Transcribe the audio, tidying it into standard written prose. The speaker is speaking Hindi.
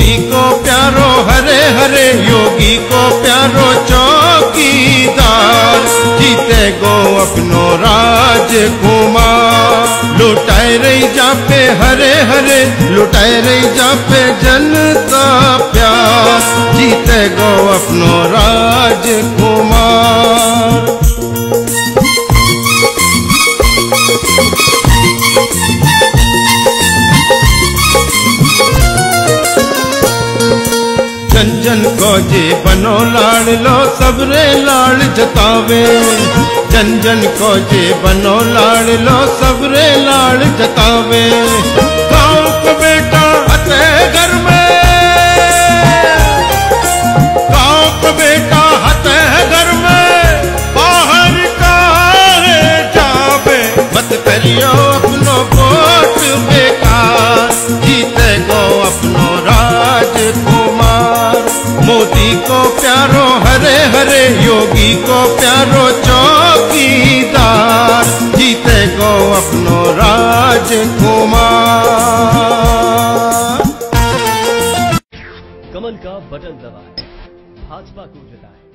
योगी को प्यारो हरे हरे, योगी को प्यारो चौकीदार, जीते गो अपनो राजकुमार। लुटाए रही जापे हरे हरे, लुटाए रही जापे जनता प्यार, जीते गो अपनो राजकुमार। जन जन को जे बनो लाड़ लो, सबरे लाड़ जतावे। जन जन को जे बनो लाड़ लो, सबरे लाड़ जतावे। गाँव को बेटा हते घर में, गाँव को बेटा हते घर में, बाहर काहे जावे। मत करियो अपनो वोट बेकार, जीते गो अपनो राजकुमार। मोदी को प्यारो हरे हरे, योगी को प्यारो चौकीदार, जीते गो अपनो राजकुमार। कमल का बटन दबाएं, भाजपा को जिताएं।